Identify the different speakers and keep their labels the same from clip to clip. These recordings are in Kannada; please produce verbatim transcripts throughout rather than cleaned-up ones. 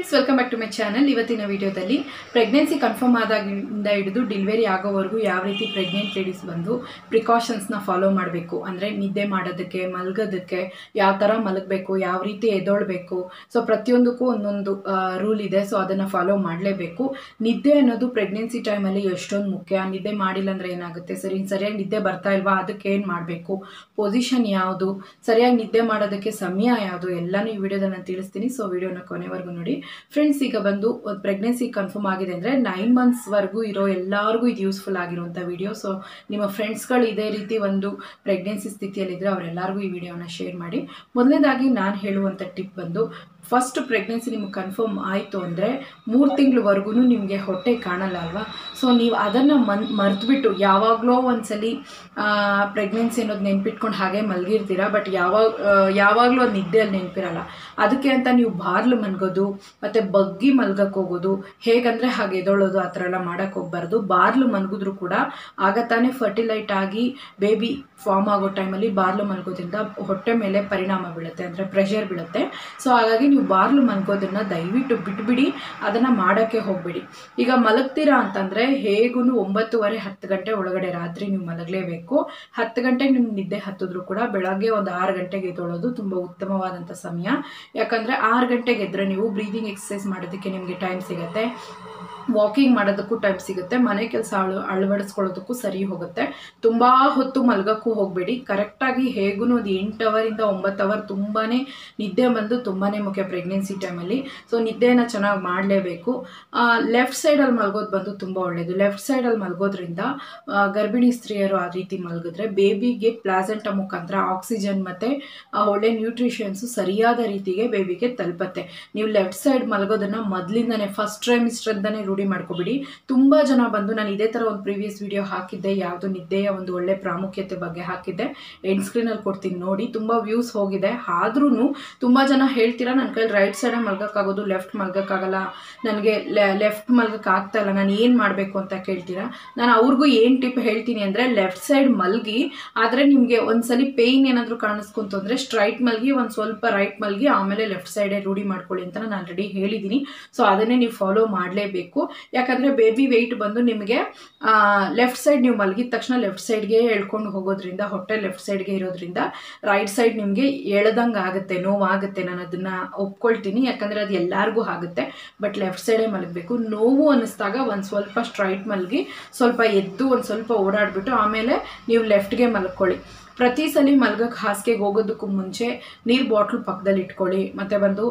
Speaker 1: Friends welcome back to my channel. ಇವತ್ತಿನ ವಿಡಿಯೋದಲ್ಲಿ ಪ್ರೆಗ್ನೆನ್ಸಿ ಕನ್ಫರ್ಮ್ ಆದಾಗಿಂದ ಹಿಡಿದು ಡೆಲಿವರಿ ಆಗೋವರೆಗೂ ಯಾವ ರೀತಿ ಪ್ರೆಗ್ನೆಂಟ್ ಲೇಡೀಸ್ ಬಂದು ಪ್ರಿಕಾಷನ್ಸ್ನ ಫಾಲೋ ಮಾಡಬೇಕು, ಅಂದರೆ ನಿದ್ದೆ ಮಾಡೋದಕ್ಕೆ, ಮಲಗೋದಕ್ಕೆ, ಯಾವ ಥರ ಮಲಗಬೇಕು, ಯಾವ ರೀತಿ ಎದೊಳ್ಬೇಕು, ಸೊ ಪ್ರತಿಯೊಂದಕ್ಕೂ ಒಂದೊಂದು ರೂಲ್ ಇದೆ. ಸೊ ಅದನ್ನು ಫಾಲೋ ಮಾಡಲೇಬೇಕು. ನಿದ್ದೆ ಅನ್ನೋದು ಪ್ರೆಗ್ನೆನ್ಸಿ ಟೈಮಲ್ಲಿ ಎಷ್ಟೊಂದು ಮುಖ್ಯ. ನಿದ್ದೆ ಮಾಡಿಲ್ಲ ಅಂದರೆ ಏನಾಗುತ್ತೆ, ಸರಿ ಸರಿಯಾಗಿ ನಿದ್ದೆ ಬರ್ತಾ ಇಲ್ವಾ, ಅದಕ್ಕೆ ಏನು ಮಾಡಬೇಕು, ಪೊಸಿಷನ್ ಯಾವುದು, ಸರಿಯಾಗಿ ನಿದ್ದೆ ಮಾಡೋದಕ್ಕೆ ಸಮಯ ಯಾವುದು, ಎಲ್ಲನೂ ಈ ವಿಡಿಯೋದಲ್ಲಿ ನಾನು ತಿಳಿಸ್ತೀನಿ. ಸೊ ವಿಡಿಯೋನ ಕೊನೆವರೆಗೂ ನೋಡಿ ಫ್ರೆಂಡ್ಸ್. ಈಗ ಬಂದು ಪ್ರೆಗ್ನೆನ್ಸಿ ಕನ್ಫರ್ಮ್ ಆಗಿದೆ ಅಂದರೆ ನೈನ್ ಮಂತ್ಸ್ವರೆಗೂ ಇರೋ ಎಲ್ಲರಿಗೂ ಇದು ಯೂಸ್ಫುಲ್ ಆಗಿರುವಂಥ ವಿಡಿಯೋ. ಸೊ ನಿಮ್ಮ ಫ್ರೆಂಡ್ಸ್ಗಳು ಇದೇ ರೀತಿ ಒಂದು ಪ್ರೆಗ್ನೆನ್ಸಿ ಸ್ಥಿತಿಯಲ್ಲಿದ್ದರೆ ಅವರೆಲ್ಲರಿಗೂ ಈ ವಿಡಿಯೋನ ಶೇರ್ ಮಾಡಿ. ಮೊದಲನೇದಾಗಿ ನಾನು ಹೇಳುವಂಥ ಟಿಪ್ ಬಂದು, ಫಸ್ಟ್ ಪ್ರೆಗ್ನೆನ್ಸಿ ನಿಮ್ಗೆ ಕನ್ಫರ್ಮ್ ಆಯಿತು ಅಂದರೆ ಮೂರು ತಿಂಗಳವರೆಗೂ ನಿಮಗೆ ಹೊಟ್ಟೆ ಕಾಣಲ್ಲ ಅಲ್ವಾ. ಸೊ ನೀವು ಅದನ್ನು ಮನ್ ಮರೆತುಬಿಟ್ಟು ಯಾವಾಗಲೋ ಒಂದ್ಸಲಿ ಪ್ರೆಗ್ನೆನ್ಸಿ ಅನ್ನೋದು ನೆನ್ಪಿಟ್ಕೊಂಡು ಹಾಗೆ ಮಲಗಿರ್ತೀರ, ಬಟ್ ಯಾವಾಗ ಯಾವಾಗಲೂ ಅದು ನಿದ್ದೆಯಲ್ಲಿ ನೆನಪಿರಲ್ಲ. ಅದಕ್ಕೆ ಅಂತ ನೀವು ಬಾರ್ಲು ಮಲಗೋದು ಮತ್ತು ಬಗ್ಗಿ ಮಲ್ಗಕ್ಕೆ ಹೋಗೋದು, ಹೇಗಂದರೆ ಹಾಗೆ ಎದೊಳೋದು ಆ ಥರ ಎಲ್ಲ ಮಾಡೋಕ್ಕೆ ಹೋಗ್ಬಾರ್ದು. ಬಾರ್ಲು ಮಲಗಿದ್ರು ಕೂಡ ಆಗ ತಾನೇ ಫರ್ಟಿಲೈಟ್ ಆಗಿ ಬೇಬಿ ಫಾರ್ಮ್ ಆಗೋ ಟೈಮಲ್ಲಿ ಬಾರ್ಲು ಮಲಗೋದ್ರಿಂದ ಹೊಟ್ಟೆ ಮೇಲೆ ಪರಿಣಾಮ ಬೀಳುತ್ತೆ, ಅಂದರೆ ಪ್ರೆಷರ್ ಬೀಳುತ್ತೆ. ಸೊ ಹಾಗಾಗಿ ನೀವು ಬಾರ್ಲು ಮಲಗೋದನ್ನು ದಯವಿಟ್ಟು ಬಿಟ್ಬಿಡಿ, ಅದನ್ನು ಮಾಡೋಕ್ಕೆ ಹೋಗಬೇಡಿ. ಈಗ ಮಲಗ್ತೀರಾ ಅಂತಂದರೆ ಹೇಗೂ ಒಂಬತ್ತುವರೆ ಹತ್ತು ಗಂಟೆ ಒಳಗಡೆ ರಾತ್ರಿ ನೀವು ಮಲಗಲೇಬೇಕು. ಹತ್ತು ಗಂಟೆಗೆ ನಿಮ್ಗೆ ನಿದ್ದೆ ಹತ್ತಿದ್ರು ಕೂಡ ಬೆಳಗ್ಗೆ ಒಂದು ಆರು ಗಂಟೆಗೆ ಎದ್ದೊಳೋದು ತುಂಬ ಉತ್ತಮವಾದಂಥ ಸಮಯ. ಯಾಕಂದರೆ ಆರು ಗಂಟೆಗೆ ಎದ್ದರೆ ನೀವು ಬ್ರೀದಿಂಗ್ ಎಕ್ಸಸೈಸ್ ಮಾಡೋದಕ್ಕೆ ನಿಮಗೆ ಟೈಮ್ ಸಿಗುತ್ತೆ, ವಾಕಿಂಗ್ ಮಾಡೋದಕ್ಕೂ ಟೈಮ್ ಸಿಗುತ್ತೆ, ಮನೆ ಕೆಲಸ ಅಳು ಅಳವಡಿಸ್ಕೊಳ್ಳೋದಕ್ಕೂ ಸರಿ ಹೋಗುತ್ತೆ. ತುಂಬ ಹೊತ್ತು ಮಲಗಕ್ಕೂ ಹೋಗಬೇಡಿ. ಕರೆಕ್ಟಾಗಿ ಹೇಗೂ ಒಂದು ಎಂಟು ಅವರಿಂದ ಒಂಬತ್ತು ಅವರ್ ತುಂಬಾ ನಿದ್ದೆ ಬಂದು ತುಂಬಾ ಮುಖ್ಯ ಪ್ರೆಗ್ನೆನ್ಸಿ ಟೈಮಲ್ಲಿ. ಸೊ ನಿದ್ದೆನ ಚೆನ್ನಾಗಿ ಮಾಡಲೇಬೇಕು. ಲೆಫ್ಟ್ ಸೈಡಲ್ಲಿ ಮಲಗೋದು ಬಂದು ತುಂಬ ಒಳ್ಳೆಯದು. ಲೆಫ್ಟ್ ಸೈಡಲ್ಲಿ ಮಲಗೋದ್ರಿಂದ ಗರ್ಭಿಣಿ ಸ್ತ್ರೀಯರು ಆ ರೀತಿ ಮಲಗಿದ್ರೆ ಬೇಬಿಗೆ ಪ್ಲಾಸೆಂಟ ಮುಖಾಂತರ ಆಕ್ಸಿಜನ್ ಮತ್ತು ಒಳ್ಳೆ ನ್ಯೂಟ್ರಿಷನ್ಸು ಸರಿಯಾದ ರೀತಿಗೆ ಬೇಬಿಗೆ ತಲುಪತ್ತೆ. ನೀವು ಲೆಫ್ಟ್ ಸೈಡ್ ಮಲಗೋದನ್ನು ಮೊದಲಿಂದನೇ ಫಸ್ಟ್ ಟ್ರೈಮಿಸ್ಟರ್ದಾನೇ ರೂಢಿ ಮಾಡ್ಕೊಬಿಡಿ. ತುಂಬ ಜನ ಬಂದು, ನಾನು ಇದೇ ಥರ ಒಂದು ಪ್ರೀವಿಯಸ್ ವಿಡಿಯೋ ಹಾಕಿದ್ದೆ, ಯಾವುದು ನಿದ್ದೆಯ ಒಂದು ಒಳ್ಳೆ ಪ್ರಾಮುಖ್ಯತೆ ಬಗ್ಗೆ ಹಾಕಿದ್ದೆ, ಎಂಡ್ ಸ್ಕ್ರೀನಲ್ಲಿ ಕೊಡ್ತೀನಿ ನೋಡಿ, ತುಂಬ ವ್ಯೂಸ್ ಹೋಗಿದೆ. ಆದ್ರೂ ತುಂಬ ಜನ ಹೇಳ್ತೀರಾ ನನ್ನ ಕೈಲಿ ರೈಟ್ ಸೈಡೇ ಮಲ್ಗೋಕ್ಕಾಗೋದು, ಲೆಫ್ಟ್ ಮಲ್ಗೋಕ್ಕಾಗಲ್ಲ, ನನಗೆ ಲೆಫ್ಟ್ ಮಲ್ಗೋಕ್ಕೆ ಆಗ್ತಾ ಇಲ್ಲ, ನಾನು ಏನು ಮಾಡಬೇಕು ಅಂತ ಕೇಳ್ತೀರಾ. ನಾನು ಅವ್ರಿಗೂ ಏನು ಟಿಪ್ ಹೇಳ್ತೀನಿ ಅಂದರೆ, ಲೆಫ್ಟ್ ಸೈಡ್ ಮಲಗಿ, ಆದರೆ ನಿಮಗೆ ಒಂದ್ಸಲಿ ಪೇಯ್ನ್ ಏನಾದರೂ ಕಾಣಿಸ್ಕೊಂತು ಅಂದರೆ ಸ್ಟ್ರೈಟ್ ಮಲಗಿ, ಒಂದು ಸ್ವಲ್ಪ ರೈಟ್ ಮಲಗಿ, ಆಮೇಲೆ ಲೆಫ್ಟ್ ಸೈಡೇ ರೂಢಿ ಮಾಡ್ಕೊಳ್ಳಿ ಅಂತ ನಾನು ಆಲ್ರೆಡಿ ಹೇಳಿದ್ದೀನಿ. ಸೊ ಅದನ್ನೇ ನೀವು ಫಾಲೋ ಮಾಡಲೇಬೇಕು. ಯಾಕಂದರೆ ಬೇಬಿ ವೆಯ್ಟ್ ಬಂದು ನಿಮಗೆ ಲೆಫ್ಟ್ ಸೈಡ್ ನೀವು ಮಲಗಿದ ತಕ್ಷಣ ಲೆಫ್ಟ್ ಸೈಡ್ಗೆ ಎಳ್ಕೊಂಡು ಹೋಗೋದ್ರಿಂದ, ಹೊಟ್ಟೆ ಲೆಫ್ಟ್ ಸೈಡ್ಗೆ ಇರೋದ್ರಿಂದ ರೈಟ್ ಸೈಡ್ ನಿಮಗೆ ಎಳ್ದಂಗೆ ಆಗುತ್ತೆ, ನೋವಾಗುತ್ತೆ. ನಾನು ಅದನ್ನು ಒಪ್ಕೊಳ್ತೀನಿ, ಯಾಕಂದರೆ ಅದು ಎಲ್ಲರಿಗೂ ಆಗುತ್ತೆ. ಬಟ್ ಲೆಫ್ಟ್ ಸೈಡೇ ಮಲಗಬೇಕು. ನೋವು ಅನ್ನಿಸ್ದಾಗ ಒಂದು ಸ್ವಲ್ಪ ಸ್ಟ್ರೈಟ್ ಮಲಗಿ, ಸ್ವಲ್ಪ ಎದ್ದು ಒಂದು ಸ್ವಲ್ಪ ಓಡಾಡಿಬಿಟ್ಟು ಆಮೇಲೆ ನೀವು ಲೆಫ್ಟ್ಗೆ ಮಲ್ಕೊಳ್ಳಿ. ಪ್ರತಿ ಸಲ ಮಲ್ಗಕ್ಕೆ ಹಾಸಿಗೆಗೆ ಹೋಗೋದಕ್ಕೂ ಮುಂಚೆ ನೀರು ಬಾಟ್ಲು ಪಕ್ಕದಲ್ಲಿ ಇಟ್ಕೊಳ್ಳಿ. ಮತ್ತು ಬಂದು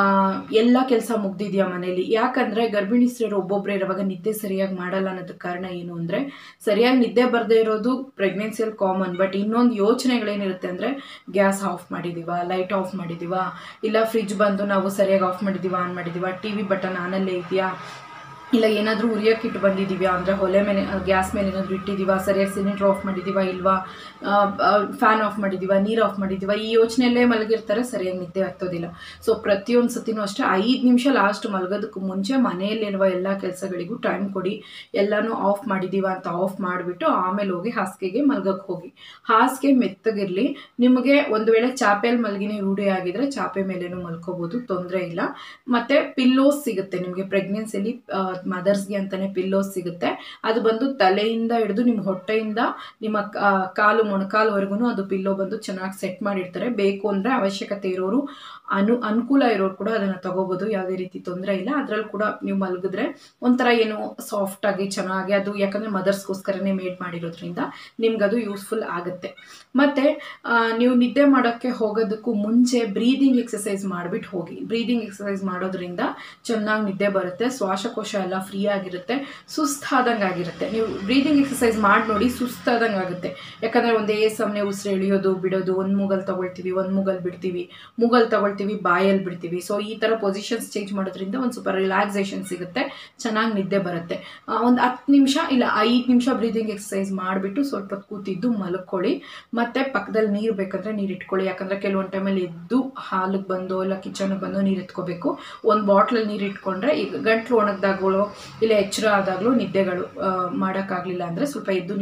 Speaker 1: ಎಲ್ಲ ಕೆಲಸ ಮುಗ್ದಿದೆಯಾ ಮನೇಲಿ. ಯಾಕಂದರೆ ಗರ್ಭಿಣಿ ಸ್ತ್ರೀಯರು ಒಬ್ಬೊಬ್ಬರೇ ಇರುವಾಗ ನಿದ್ದೆ ಸರಿಯಾಗಿ ಮಾಡಲ್ಲ ಅನ್ನೋದಕ್ಕೆ ಕಾರಣ ಏನು ಅಂದರೆ, ಸರಿಯಾಗಿ ನಿದ್ದೆ ಬರದೇ ಇರೋದು ಪ್ರೆಗ್ನೆನ್ಸಿಯಲ್ಲಿ ಕಾಮನ್. ಬಟ್ ಇನ್ನೊಂದು ಯೋಚನೆಗಳೇನಿರುತ್ತೆ ಅಂದರೆ, ಗ್ಯಾಸ್ ಆಫ್ ಮಾಡಿದ್ದೀವಾ, ಲೈಟ್ ಆಫ್ ಮಾಡಿದ್ದೀವಾ, ಇಲ್ಲ ಫ್ರಿಜ್ ಬಂದು ನಾವು ಸರಿಯಾಗಿ ಆಫ್ ಮಾಡಿದ್ದೀವಾ, ಆನ್ ಮಾಡಿದ್ದೀವಾ, ಟಿ ವಿ ಬಟನ್ ಆನಲ್ಲೇ ಇದೆಯಾ, ಇಲ್ಲ ಏನಾದರೂ ಉರಿಯೋಕ್ಕಿಟ್ಟು ಬಂದಿದ್ದೀವ್ಯಾ, ಅಂದರೆ ಒಲೆ ಮೇಲೆ ಗ್ಯಾಸ್ ಮೇಲೆ ಏನಾದರೂ ಇಟ್ಟಿದ್ದೀವಾ, ಸರಿಯಾಗಿ ಸಿಲಿಂಡ್ರ್ ಆಫ್ ಮಾಡಿದ್ದೀವಾ ಇಲ್ವಾ, ಫ್ಯಾನ್ ಆಫ್ ಮಾಡಿದ್ದೀವಾ, ನೀರು ಆಫ್ ಮಾಡಿದ್ದೀವಾ, ಈ ಯೋಚನೆಯಲ್ಲೇ ಮಲಗಿರ್ತಾರೆ, ಸರಿಯಾಗಿ ನಿದ್ದೆ ಹತ್ತೋದಿಲ್ಲ. ಸೊ ಪ್ರತಿಯೊಂದು ಸತಿನೂ ಅಷ್ಟೇ ಐದು ನಿಮಿಷ ಲಾಸ್ಟ್ ಮಲಗೋದಕ್ಕೂ ಮುಂಚೆ ಮನೆಯಲ್ಲಿರುವ ಎಲ್ಲ ಕೆಲಸಗಳಿಗೂ ಟೈಮ್ ಕೊಡಿ. ಎಲ್ಲನೂ ಆಫ್ ಮಾಡಿದ್ದೀವಾ ಅಂತ ಆಫ್ ಮಾಡಿಬಿಟ್ಟು ಆಮೇಲೆ ಹೋಗಿ ಹಾಸಿಗೆಗೆ ಮಲ್ಗಕ್ಕೆ ಹೋಗಿ. ಹಾಸಿಗೆ ಮೆತ್ತಗಿರಲಿ. ನಿಮಗೆ ಒಂದು ವೇಳೆ ಚಾಪೆಯಲ್ಲಿ ಮಲಗಿನೇ ರೂಢಿ ಆಗಿದ್ರೆ ಚಾಪೆ ಮೇಲೇನೂ ಮಲ್ಕೋಬೋದು, ತೊಂದರೆ ಇಲ್ಲ. ಮತ್ತು ಪಿಲ್ಲೋಸ್ ಸಿಗುತ್ತೆ ನಿಮಗೆ ಪ್ರೆಗ್ನೆನ್ಸಿಯಲ್ಲಿ, ಮದರ್ಸ್ಗೆ ಅಂತಾನೆ ಪಿಲ್ಲೋಸ್ ಸಿಗುತ್ತೆ. ಅದು ಬಂದು ತಲೆಯಿಂದ ಹಿಡಿದು ನಿಮ್ಮ ಹೊಟ್ಟೆಯಿಂದ ನಿಮ್ಮ ಕಾಲು ಮೊಣಕಾಲ್ವರೆಗೂ ಅದು ಪಿಲ್ಲೋ ಬಂದು ಚೆನ್ನಾಗಿ ಸೆಟ್ ಮಾಡಿರ್ತಾರೆ. ಬೇಕು ಅಂದರೆ ಅವಶ್ಯಕತೆ ಇರೋರು, ಅನು ಅನುಕೂಲ ಇರೋರು ಕೂಡ ಅದನ್ನು ತಗೋಬೋದು, ಯಾವುದೇ ರೀತಿ ತೊಂದರೆ ಇಲ್ಲ. ಅದರಲ್ಲಿ ಕೂಡ ನೀವು ಮಲಗಿದ್ರೆ ಒಂಥರ ಏನೋ ಸಾಫ್ಟಾಗಿ ಚೆನ್ನಾಗಿ ಅದು, ಯಾಕಂದರೆ ಮದರ್ಸ್ಗೋಸ್ಕರನೇ ಮೇಡ್ ಮಾಡಿರೋದ್ರಿಂದ ನಿಮ್ಗೆ ಅದು ಯೂಸ್ಫುಲ್ ಆಗುತ್ತೆ. ಮತ್ತು ನೀವು ನಿದ್ದೆ ಮಾಡೋಕ್ಕೆ ಹೋಗೋದಕ್ಕೂ ಮುಂಚೆ ಬ್ರೀದಿಂಗ್ ಎಕ್ಸಸೈಸ್ ಮಾಡಿಬಿಟ್ಟು ಹೋಗಿ. ಬ್ರೀದಿಂಗ್ ಎಕ್ಸಸೈಸ್ ಮಾಡೋದ್ರಿಂದ ಚೆನ್ನಾಗಿ ನಿದ್ದೆ ಬರುತ್ತೆ, ಶ್ವಾಸಕೋಶ ಎಲ್ಲ ಫ್ರೀ ಆಗಿರುತ್ತೆ, ಸುಸ್ತಾದಂಗೆ ಆಗಿರುತ್ತೆ. ನೀವು ಬ್ರೀದಿಂಗ್ ಎಕ್ಸಸೈಸ್ ಮಾಡಿ ನೋಡಿ, ಸುಸ್ತಾದಂಗೆ ಆಗುತ್ತೆ. ಯಾಕಂದರೆ ಒಂದೇ ಸಮನೆ ಉಸಿರು ಎಳೆಯೋದು ಬಿಡೋದು, ಒಂದು ಮೂಗಲ್ ತಗೊಳ್ತೀವಿ, ಒಂದು ಮೂಗಲ್ ಬಿಡ್ತೀವಿ, ಮೂಗಲ್ ತಗೊಳ್ತೀವಿ, ಬಾಯಲ್ಲಿ ಬಿಡ್ತೀವಿ. ಸೊ ಈ ಥರ ಪೊಸಿಷನ್ಸ್ ಚೇಂಜ್ ಮಾಡೋದ್ರಿಂದ ಒಂದು ಸ್ವಲ್ಪ ರಿಲ್ಯಾಕ್ಸೇಷನ್ ಸಿಗುತ್ತೆ, ಚೆನ್ನಾಗಿ ನಿದ್ದೆ ಬರುತ್ತೆ. ಒಂದು ಹತ್ತು ನಿಮಿಷ ಇಲ್ಲ ಐದು ನಿಮಿಷ ಬ್ರೀದಿಂಗ್ ಎಕ್ಸಸೈಸ್ ಮಾಡಿಬಿಟ್ಟು ಸ್ವಲ್ಪ ಕೂತಿದ್ದು ಮಲ್ಕೊಳ್ಳಿ. ಮತ್ತು ಪಕ್ಕದಲ್ಲಿ ನೀರು ಬೇಕಂದರೆ ನೀರು ಇಟ್ಕೊಳ್ಳಿ. ಯಾಕಂದರೆ ಕೆಲವೊಂದು ಟೈಮಲ್ಲಿ ಎದ್ದು ಹಾಲಿಗೆ ಬಂದು ಇಲ್ಲ ಕಿಚನ್ಗೆ ಬಂದು ನೀರು ಎತ್ಕೋಬೇಕು. ಒಂದು ಬಾಟ್ಲಲ್ಲಿ ನೀರು ಇಟ್ಕೊಂಡ್ರೆ, ಈಗ ಗಂಟ್ಲು ಒಣಗ್ದಾಗಳು ಇಲ್ಲ ಎಚ್ಚರ ಆದಾಗಲೂ ನಿದ್ದೆಗಳು ಮಾಡೋಕ್ಕಾಗಲಿಲ್ಲ ಅಂದರೆ ಸ್ವಲ್ಪ ಎದ್ದು ನೀರು ಕುತ್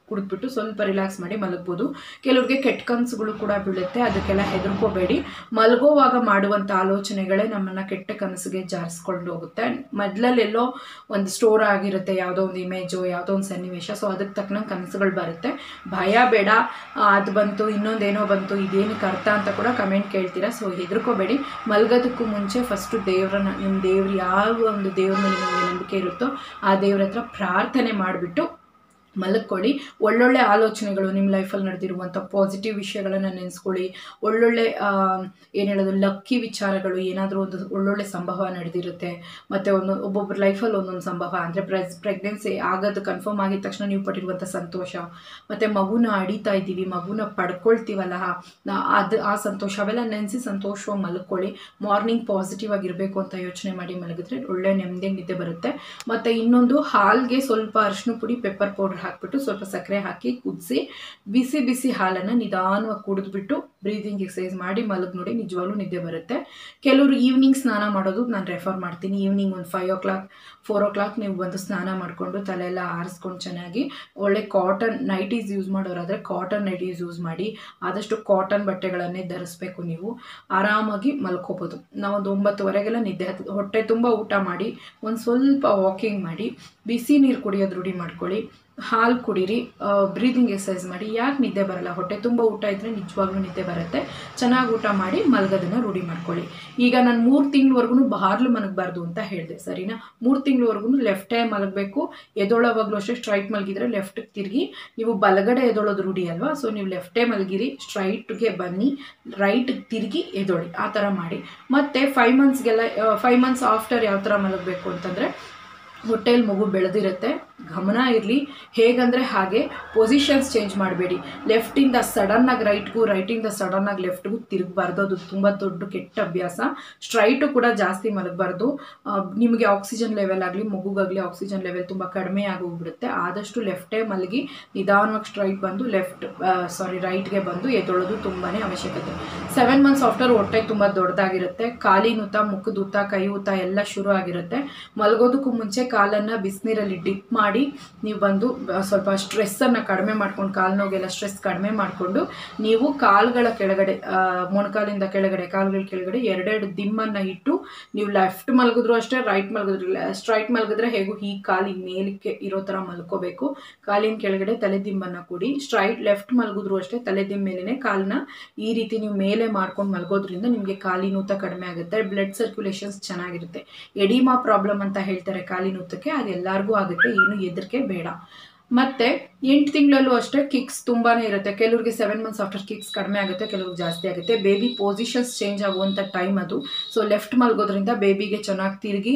Speaker 1: ಕುಡಿದ್ಬಿಟ್ಟು ಸ್ವಲ್ಪ ರಿಲ್ಯಾಕ್ಸ್ ಮಾಡಿ ಮಲಗ್ಬೋದು. ಕೆಲವ್ರಿಗೆ ಕೆಟ್ಟ ಕನಸುಗಳು ಕೂಡ ಬೀಳುತ್ತೆ, ಅದಕ್ಕೆಲ್ಲ ಹೆದರ್ಕೋಬೇಡಿ. ಮಲಗೋವಾಗ ಮಾಡುವಂಥ ಆಲೋಚನೆಗಳೇ ನಮ್ಮನ್ನು ಕೆಟ್ಟ ಕನಸಿಗೆ ಜಾರಿಸ್ಕೊಂಡು ಹೋಗುತ್ತೆ. ಮೊದಲಲ್ಲೆಲ್ಲೋ ಒಂದು ಸ್ಟೋರ್ ಆಗಿರುತ್ತೆ ಯಾವುದೋ ಒಂದು ಇಮೇಜು, ಯಾವುದೋ ಒಂದು ಸನ್ನಿವೇಶ, ಸೊ ಅದಕ್ಕೆ ತಕ್ಕನಂಗೆ ಕನಸುಗಳು ಬರುತ್ತೆ. ಭಯ ಬೇಡ, ಅದು ಬಂತು ಇನ್ನೊಂದೇನೋ ಬಂತು ಇದೇನಕ್ಕೆ ಅರ್ಥ ಅಂತ ಕೂಡ ಕಮೆಂಟ್ ಕೇಳ್ತೀರಾ. ಸೊ ಹೆದರ್ಕೋಬೇಡಿ. ಮಲಗೋದಕ್ಕೂ ಮುಂಚೆ ಫಸ್ಟು ದೇವ್ರನ್ನ, ನಿಮ್ಮ ದೇವ್ರು ಯಾವ ಒಂದು ದೇವ್ರ ಮೇಲೆ ನಿಮಗೆ ನಂಬಿಕೆ ಇರುತ್ತೋ ಆ ದೇವ್ರ ಹತ್ರ ಪ್ರಾರ್ಥನೆ ಮಾಡಿಬಿಟ್ಟು ಮಲಗ್ಕೊಳ್ಳಿ. ಒಳ್ಳೊಳ್ಳೆ ಆಲೋಚನೆಗಳು, ನಿಮ್ಮ ಲೈಫಲ್ಲಿ ನಡೆದಿರುವಂಥ ಪಾಸಿಟಿವ್ ವಿಷಯಗಳನ್ನು ನೆನೆಸ್ಕೊಳ್ಳಿ. ಒಳ್ಳೊಳ್ಳೆ ಏನು ಹೇಳೋದು, ಲಕ್ಕಿ ವಿಚಾರಗಳು, ಏನಾದರೂ ಒಂದು ಒಳ್ಳೊಳ್ಳೆ ಸಂಭವ ನಡೆದಿರುತ್ತೆ. ಮತ್ತು ಒಂದು ಒಬ್ಬೊಬ್ಬರ ಲೈಫಲ್ಲಿ ಒಂದೊಂದು ಸಂಭವ ಅಂದರೆ ಪ್ರೆಸ್ ಪ್ರೆಗ್ನೆನ್ಸಿ ಆಗೋದು ಕನ್ಫರ್ಮ್ ಆಗಿದ ತಕ್ಷಣ ನೀವು ಪಟ್ಟಿರುವಂಥ ಸಂತೋಷ, ಮತ್ತು ಮಗುನ ಅಡಿತಾ ಇದ್ದೀವಿ, ಮಗುನ ಪಡ್ಕೊಳ್ತೀವಲ್ಲ ಅದು ಆ ಸಂತೋಷ, ಅವೆಲ್ಲ ನೆನೆಸಿ ಸಂತೋಷವಾಗಿ ಮಲ್ಕೊಳ್ಳಿ. ಮಾರ್ನಿಂಗ್ ಪಾಸಿಟಿವ್ ಆಗಿರಬೇಕು ಅಂತ ಯೋಚನೆ ಮಾಡಿ ಮಲಗಿದ್ರೆ ಒಳ್ಳೆ ನೆಮ್ಮದಿ ನಿದ್ದೆ ಬರುತ್ತೆ. ಮತ್ತು ಇನ್ನೊಂದು, ಹಾಲ್ಗೆ ಸ್ವಲ್ಪ ಅರಿಶಿನ ಪುಡಿ, ಪೆಪ್ಪರ್ ಪೌಡರ್ ಹಾಕ್ಬಿಟ್ಟು ಸ್ವಲ್ಪ ಸಕ್ಕರೆ ಹಾಕಿ ಕುದಿಸಿ ಬಿಸಿ ಬಿಸಿ ಹಾಲನ್ನು ನಿಧಾನವಾಗಿ ಕುಡಿದ್ಬಿಟ್ಟು ಬ್ರೀದಿಂಗ್ ಎಕ್ಸಸೈಸ್ ಮಾಡಿ ಮಲಗಿ ನೋಡಿ, ನಿಜವಾಗ್ಲೂ ನಿದ್ದೆ ಬರುತ್ತೆ. ಕೆಲವರು ಈವ್ನಿಂಗ್ ಸ್ನಾನ ಮಾಡೋದು ನಾನು ರೆಫರ್ ಮಾಡ್ತೀನಿ. ಈವ್ನಿಂಗ್ ಒಂದು five o'clock four o'clock ನೀವು ಬಂದು ಸ್ನಾನ ಮಾಡಿಕೊಂಡು ತಲೆ ಎಲ್ಲ ಆರಿಸ್ಕೊಂಡು ಚೆನ್ನಾಗಿ ಒಳ್ಳೆ ಕಾಟನ್ ನೈಟೀಸ್ ಯೂಸ್ ಮಾಡೋರಾದರೆ ಕಾಟನ್ ನೈಟೀಸ್ ಯೂಸ್ ಮಾಡಿ. ಆದಷ್ಟು ಕಾಟನ್ ಬಟ್ಟೆಗಳನ್ನೇ ಧರಿಸ್ಬೇಕು. ನೀವು ಆರಾಮಾಗಿ ಮಲ್ಕೋಬೋದು. ನಾವೊಂದು ಒಂಬತ್ತುವರೆಗೆಲ್ಲ ನಿದ್ದೆ ಹತ್ತು, ಹೊಟ್ಟೆ ತುಂಬ ಊಟ ಮಾಡಿ ಒಂದು ಸ್ವಲ್ಪ ವಾಕಿಂಗ್ ಮಾಡಿ, ಬಿಸಿ ನೀರು ಕುಡಿಯೋದು ರೂಢಿ ಮಾಡ್ಕೊಳ್ಳಿ, ಹಾಲು ಕುಡೀರಿ, ಬ್ರೀದಿಂಗ್ ಎಕ್ಸಸೈಸ್ ಮಾಡಿ. ಯಾಕೆ ನಿದ್ದೆ ಬರಲ್ಲ? ಹೊಟ್ಟೆ ತುಂಬ ಊಟ ಇದ್ದರೆ ನಿಜವಾಗ್ಲೂ ನಿದ್ದೆ ಬರುತ್ತೆ. ಚೆನ್ನಾಗಿ ಊಟ ಮಾಡಿ ಮಲಗೋದನ್ನು ರೂಢಿ ಮಾಡ್ಕೊಳ್ಳಿ. ಈಗ ನಾನು ಮೂರು ತಿಂಗಳವರೆಗೂ ಬಾರ್ಲು ಮಲಗಬಾರ್ದು ಅಂತ ಹೇಳಿದೆ, ಸರಿನಾ? ಮೂರು ತಿಂಗಳವರೆಗೂ ಲೆಫ್ಟೇ ಮಲಗಬೇಕು. ಎದೊಳವಾಗಲೂ ಅಷ್ಟೇ ಸ್ಟ್ರೈಟ್ ಮಲಗಿದ್ರೆ ಲೆಫ್ಟಿಗೆ ತಿರುಗಿ, ನೀವು ಬಲಗಡೆ ಎದೊಳೋದು ರೂಢಿ ಅಲ್ವಾ, ಸೊ ನೀವು ಲೆಫ್ಟೇ ಮಲಗಿರಿ, ಸ್ಟ್ರೈಟ್ಗೆ ಬನ್ನಿ, ರೈಟ್ಗೆ ತಿರುಗಿ ಎದೊಳಿ, ಆ ಥರ ಮಾಡಿ. ಮತ್ತು ಫೈವ್ ಮಂತ್ಸ್ಗೆಲ್ಲ ಫೈವ್ ಮಂತ್ಸ್ ಆಫ್ಟರ್ ಯಾವ ಥರ ಮಲಗಬೇಕು ಅಂತಂದರೆ, ಹೊಟ್ಟೆಯಲ್ಲಿ ಮಗು ಬೆಳೆದಿರುತ್ತೆ, ಗಮನ ಇರಲಿ, ಹೇಗಂದರೆ ಹಾಗೆ ಪೊಸಿಷನ್ಸ್ ಚೇಂಜ್ ಮಾಡಬೇಡಿ. ಲೆಫ್ಟಿಂದ ಸಡನ್ನಾಗಿ ರೈಟ್ಗೂ, ರೈಟಿಂದ ಸಡನ್ನಾಗಿ ಲೆಫ್ಟ್ಗೂ ತಿರುಗಬಾರ್ದು, ಅದು ತುಂಬ ದೊಡ್ಡ ಕೆಟ್ಟ ಅಭ್ಯಾಸ. ಸ್ಟ್ರೈಟು ಕೂಡ ಜಾಸ್ತಿ ಮಲಗಬಾರ್ದು. ನಿಮಗೆ ಆಕ್ಸಿಜನ್ ಲೆವೆಲ್ ಆಗಲಿ, ಮಗುಗಾಗಲಿ ಆಕ್ಸಿಜನ್ ಲೆವೆಲ್ ತುಂಬ ಕಡಿಮೆ ಆಗೋಗ್ಬಿಡುತ್ತೆ. ಆದಷ್ಟು ಲೆಫ್ಟೇ ಮಲಗಿ ನಿಧಾನವಾಗಿ ಸ್ಟ್ರೈಟ್ ಬಂದು ಲೆಫ್ಟ್ ಸಾರಿ ರೈಟ್ಗೆ ಬಂದು ಎದ್ದೊಳೋದು ತುಂಬಾ ಅವಶ್ಯಕತೆ. ಸೆವೆನ್ ಮಂತ್ಸ್ ಆಫ್ಟರ್ ಹೊಟ್ಟೆ ತುಂಬ ದೊಡ್ಡದಾಗಿರುತ್ತೆ, ಕಾಲಿನೂತ, ಮುಖದೂತ, ಕೈ ಊತ ಎಲ್ಲ ಶುರು ಆಗಿರುತ್ತೆ. ಮಲಗೋದಕ್ಕೂ ಮುಂಚೆ ಕಾಲನ್ನು ಬಿಸಿನೀರಲ್ಲಿ ಡಿಪ್ ಮಾಡಿ ನೀವು ಬಂದು ಸ್ವಲ್ಪ ಸ್ಟ್ರೆಸ್ಸನ್ನು ಕಡಿಮೆ ಮಾಡ್ಕೊಂಡು, ಕಾಲು ನೋಗೆಲ್ಲ ಸ್ಟ್ರೆಸ್ ಕಡಿಮೆ ಮಾಡಿಕೊಂಡು ನೀವು ಕಾಲುಗಳ ಕೆಳಗಡೆ, ಮೊಣಕಾಲಿಂದ ಕೆಳಗಡೆ, ಕಾಲುಗಳ ಕೆಳಗಡೆ ಎರಡೆರಡು ದಿಮ್ಮನ್ನು ಇಟ್ಟು ನೀವು ಲೆಫ್ಟ್ ಮಲಗಿದ್ರು ಅಷ್ಟೇ, ರೈಟ್ ಮಲಗಿದ್ರು, ಸ್ಟ್ರೈಟ್ ಮಲಗಿದ್ರೆ ಹೇಗೂ ಹೀಗೆ ಕಾಲಿಗೆ ಮೇಲಕ್ಕೆ ಇರೋ ಥರ ಮಲ್ಕೋಬೇಕು. ಕಾಲಿನ ಕೆಳಗಡೆ ತಲೆ ದಿಂಬನ್ನು ಕೊಡಿ. ಸ್ಟ್ರೈಟ್ ಲೆಫ್ಟ್ ಮಲಗಿದ್ರು ಅಷ್ಟೇ, ತಲೆ ದಿಂಬ ಮೇಲೇ ಕಾಲನ್ನ ಈ ರೀತಿ ನೀವು ಮೇಲೆ ಮಾಡ್ಕೊಂಡು ಮಲಗೋದ್ರಿಂದ ನಿಮಗೆ ಕಾಲಿನೂತ ಕಡಿಮೆ ಆಗುತ್ತೆ, ಬ್ಲಡ್ ಸರ್ಕ್ಯುಲೇಷನ್ಸ್ ಚೆನ್ನಾಗಿರುತ್ತೆ. ಎಡಿಮಾ ಪ್ರಾಬ್ಲಮ್ ಅಂತ ಹೇಳ್ತಾರೆ ಕಾಲಿನೂತಕ್ಕೆ, ಅದು ಎಲ್ಲರಿಗೂ ಆಗುತ್ತೆ, ಏನು ಹೆದರಿಕೆ ಬೇಡ. ಮತ್ತು ಎಂಟು ತಿಂಗಳಲ್ಲೂ ಅಷ್ಟೇ ಕಿಕ್ಸ್ ತುಂಬಾ ಇರುತ್ತೆ. ಕೆಲವ್ರಿಗೆ ಸೆವೆನ್ ಮಂತ್ಸ್ ಆಫ್ಟರ್ ಕಿಕ್ಸ್ ಕಡಿಮೆ ಆಗುತ್ತೆ, ಕೆಲವ್ರಿಗೆ ಜಾಸ್ತಿ ಆಗುತ್ತೆ. ಬೇಬಿ ಪೊಸಿಷನ್ಸ್ ಚೇಂಜ್ ಆಗುವಂಥ ಟೈಮ್ ಅದು. ಸೊ ಲೆಫ್ಟ್ ಮಲ್ಗೋದ್ರಿಂದ ಬೇಬಿಗೆ ಚೆನ್ನಾಗಿ ತಿರುಗಿ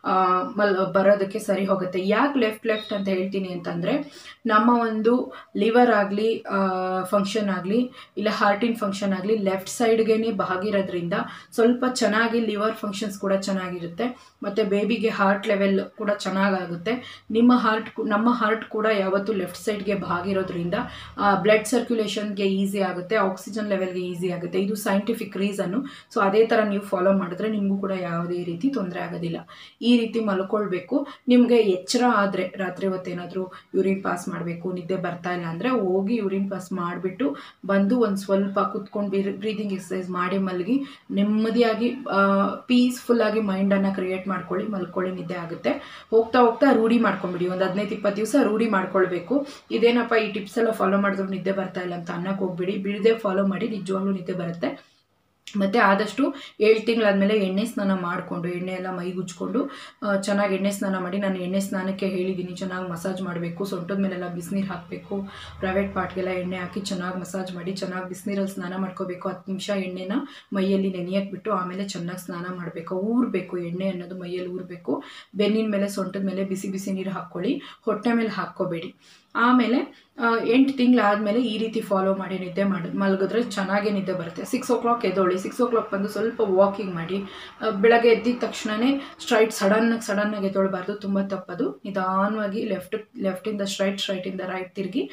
Speaker 1: ಮಲ್ ಬರೋದಕ್ಕೆ ಸರಿ ಹೋಗುತ್ತೆ. ಯಾಕೆ ಲೆಫ್ಟ್ ಲೆಫ್ಟ್ ಅಂತ ಹೇಳ್ತೀನಿ ಅಂತಂದರೆ, ನಮ್ಮ ಒಂದು ಲಿವರ್ ಆಗಲಿ ಫಂಕ್ಷನ್ ಆಗಲಿ ಇಲ್ಲ ಹಾರ್ಟಿನ ಫಂಕ್ಷನ್ ಆಗಲಿ ಲೆಫ್ಟ್ ಸೈಡ್ಗೇ ಬಾಗಿರೋದ್ರಿಂದ ಸ್ವಲ್ಪ ಚೆನ್ನಾಗಿ ಲಿವರ್ ಫಂಕ್ಷನ್ಸ್ ಕೂಡ ಚೆನ್ನಾಗಿರುತ್ತೆ. ಮತ್ತು ಬೇಬಿಗೆ ಹಾರ್ಟ್ ಲೆವೆಲ್ ಕೂಡ ಚೆನ್ನಾಗಾಗುತ್ತೆ. ನಿಮ್ಮ ಹಾರ್ಟ್ ನಮ್ಮ ಹಾರ್ಟ್ ಕೂಡ ಯಾವತ್ತೂ ಲೆಫ್ಟ್ ಸೈಡ್ಗೆ ಬಾಗಿರೋದ್ರಿಂದ ಬ್ಲಡ್ ಸರ್ಕ್ಯುಲೇಷನ್ಗೆ ಈಸಿ ಆಗುತ್ತೆ, ಆಕ್ಸಿಜನ್ ಲೆವೆಲ್ಗೆ ಈಸಿ ಆಗುತ್ತೆ. ಇದು ಸೈಂಟಿಫಿಕ್ ರೀಸನ್ನು. ಸೊ ಅದೇ ಥರ ನೀವು ಫಾಲೋ ಮಾಡಿದ್ರೆ ನಿಮಗೂ ಕೂಡ ಯಾವುದೇ ರೀತಿ ತೊಂದರೆ ಆಗೋದಿಲ್ಲ. ಈ ರೀತಿ ಮಲ್ಕೊಳ್ಬೇಕು. ನಿಮಗೆ ಎಚ್ಚರ ಆದರೆ ರಾತ್ರಿ ಹೊತ್ತೇನಾದರೂ ಯೂರಿನ್ ಪಾಸ್ ಮಾಡಬೇಕು, ನಿದ್ದೆ ಬರ್ತಾ ಇಲ್ಲ ಅಂದರೆ ಹೋಗಿ ಯೂರಿನ್ ಪಾಸ್ ಮಾಡಿಬಿಟ್ಟು ಬಂದು ಒಂದು ಸ್ವಲ್ಪ ಕುತ್ಕೊಂಡು ಬ್ರೀದಿಂಗ್ ಎಕ್ಸಸೈಸ್ ಮಾಡಿ ಮಲಗಿ ನೆಮ್ಮದಿಯಾಗಿ ಪೀಸ್ಫುಲ್ಲಾಗಿ ಮೈಂಡನ್ನು ಕ್ರಿಯೇಟ್ ಮಾಡ್ಕೊಳ್ಳಿ, ಮಲ್ಕೊಳ್ಳಿ, ನಿದ್ದೆ ಆಗುತ್ತೆ. ಹೋಗ್ತಾ ಹೋಗ್ತಾ ರೂಢಿ ಮಾಡ್ಕೊಂಬಿಡಿ. ಒಂದು ಹದಿನೈದು ಇಪ್ಪತ್ತು ದಿವಸ ರೂಢಿ ಮಾಡ್ಕೊಳ್ಬೇಕು. ಇದೇನಪ್ಪ ಈ ಟಿಪ್ಸ್ ಎಲ್ಲ ಫಾಲೋ ಮಾಡಿದ್ರು ನಿದ್ದೆ ಬರ್ತಾ ಇಲ್ಲ ಅಂತ ಅನ್ನಕ್ಕೆ ಹೋಗ್ಬಿಡಿ, ಬಿಡದೆ ಫಾಲೋ ಮಾಡಿ, ನಿಜವಾಗ್ಲೂ ನಿದ್ದೆ ಬರುತ್ತೆ. ಮತ್ತು ಆದಷ್ಟು ಏಳು ತಿಂಗಳಾದಮೇಲೆ ಎಣ್ಣೆ ಸ್ನಾನ ಮಾಡಿಕೊಂಡು, ಎಣ್ಣೆ ಎಲ್ಲ ಮೈಗುಜ್ಕೊಂಡು ಚೆನ್ನಾಗಿ ಎಣ್ಣೆ ಸ್ನಾನ ಮಾಡಿ. ನಾನು ಎಣ್ಣೆ ಸ್ನಾನಕ್ಕೆ ಹೇಳಿದ್ದೀನಿ, ಚೆನ್ನಾಗಿ ಮಸಾಜ್ ಮಾಡಬೇಕು, ಸೊಂಟದ ಮೇಲೆಲ್ಲ ಬಿಸಿನೀರು ಹಾಕಬೇಕು, ಪ್ರೈವೇಟ್ ಪಾರ್ಟ್ಗೆಲ್ಲ ಎಣ್ಣೆ ಹಾಕಿ ಚೆನ್ನಾಗಿ ಮಸಾಜ್ ಮಾಡಿ, ಚೆನ್ನಾಗಿ ಬಿಸಿನೀರಲ್ಲಿ ಸ್ನಾನ ಮಾಡ್ಕೋಬೇಕು. ಹತ್ತು ನಿಮಿಷ ಎಣ್ಣೆನ ಮೈಯಲ್ಲಿ ನೆನೆಯಕ್ಕೆ ಬಿಟ್ಟು ಆಮೇಲೆ ಚೆನ್ನಾಗಿ ಸ್ನಾನ ಮಾಡಬೇಕು. ಊರಬೇಕು, ಎಣ್ಣೆ ಅನ್ನೋದು ಮೈಯಲ್ಲಿ ಊರಬೇಕು. ಬೆನ್ನಿನ ಮೇಲೆ, ಸೊಂಟದ ಮೇಲೆ ಬಿಸಿ ಬಿಸಿ ನೀರು ಹಾಕ್ಕೊಳ್ಳಿ, ಹೊಟ್ಟೆ ಮೇಲೆ ಹಾಕ್ಕೋಬೇಡಿ. ಆಮೇಲೆ ಎಂಟು ತಿಂಗಳಾದಮೇಲೆ ಈ ರೀತಿ ಫಾಲೋ ಮಾಡಿ ನಿದ್ದೆ ಮಾಡಿ ಮಲಗಿದ್ರೆ ಚೆನ್ನಾಗೇ ನಿದ್ದೆ ಬರುತ್ತೆ. ಸಿಕ್ಸ್ ಓ ಕ್ಲಾಕ್ ಎದ್ದೊಳ್ಳಿ, ಸಿಕ್ಸ್ ಓ ಕ್ಲಾಕ್ ಬಂದು ಸ್ವಲ್ಪ ವಾಕಿಂಗ್ ಮಾಡಿ. ಬೆಳಗ್ಗೆ ಎದ್ದಿದ ತಕ್ಷಣವೇ ಸ್ಟ್ರೈಟ್ ಸಡನ್ನಾಗಿ ಸಡನ್ನಾಗಿ ಎದ್ದೊಳ್ಬಾರ್ದು, ತುಂಬ ತಪ್ಪದು. ನಿಧಾನವಾಗಿ ಲೆಫ್ಟ್ ಲೆಫ್ಟಿಂದ ಸ್ಟ್ರೈಟ್, ಸ್ಟ್ರೈಟಿಂದ ರೈಟ್ ತಿರುಗಿ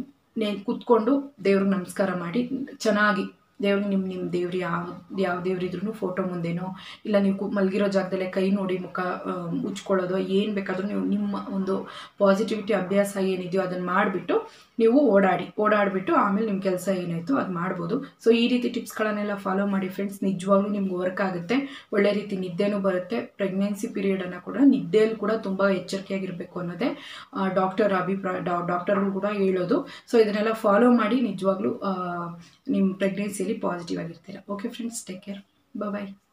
Speaker 1: ನೇ ಕೂತ್ಕೊಂಡು ದೇವ್ರಿಗೆ ನಮಸ್ಕಾರ ಮಾಡಿ ಚೆನ್ನಾಗಿ ದೇವ್ರಿಗೆ ನಿಮ್ಮ ನಿಮ್ಮ ದೇವ್ರು ಯಾವ ಯಾವ ದೇವ್ರಿದ್ರೂ ಫೋಟೋ ಮುಂದೆನೋ ಇಲ್ಲ ನೀವು ಮಲಗಿರೋ ಜಾಗದಲ್ಲೇ ಕೈ ನೋಡಿ ಮುಖ ಉಜ್ಕೊಳ್ಳೋದು ಏನು ಬೇಕಾದರೂ ನೀವು ನಿಮ್ಮ ಒಂದು ಪಾಸಿಟಿವಿಟಿ ಅಭ್ಯಾಸ ಏನಿದೆಯೋ ಅದನ್ನು ಮಾಡಿಬಿಟ್ಟು ನೀವು ಓಡಾಡಿ ಓಡಾಡಿಬಿಟ್ಟು ಆಮೇಲೆ ನಿಮ್ಮ ಕೆಲಸ ಏನಾಯಿತು ಅದು ಮಾಡ್ಬೋದು. ಸೊ ಈ ರೀತಿ ಟಿಪ್ಸ್ಗಳನ್ನೆಲ್ಲ ಫಾಲೋ ಮಾಡಿ ಫ್ರೆಂಡ್ಸ್, ನಿಜವಾಗ್ಲೂ ನಿಮ್ಗೆ ವರ್ಕ್ ಆಗುತ್ತೆ. ಒಳ್ಳೆ ರೀತಿ ನಿದ್ದೆನೂ ಬರುತ್ತೆ. ಪ್ರೆಗ್ನೆನ್ಸಿ ಪೀರಿಯಡನ್ನು ಕೂಡ ನಿದ್ದೆಯಲ್ಲಿ ಕೂಡ ತುಂಬ ಎಚ್ಚರಿಕೆಯಾಗಿರಬೇಕು ಅನ್ನೋದೇ ಡಾಕ್ಟರ್ ಅಭಿಪ್ರಾಯ, ಡಾಕ್ಟರ್ಗಳು ಕೂಡ ಹೇಳೋದು. ಸೊ ಇದನ್ನೆಲ್ಲ ಫಾಲೋ ಮಾಡಿ ನಿಜವಾಗ್ಲೂ ನಿಮ್ಮ ಪ್ರೆಗ್ನೆನ್ಸಿಯಲ್ಲಿ ಪಾಸಿಟಿವ್ ಆಗಿರ್ತೀರ. ಓಕೆ ಫ್ರೆಂಡ್ಸ್, ಟೇಕ್ ಕೇರ್, ಬಾಯ್.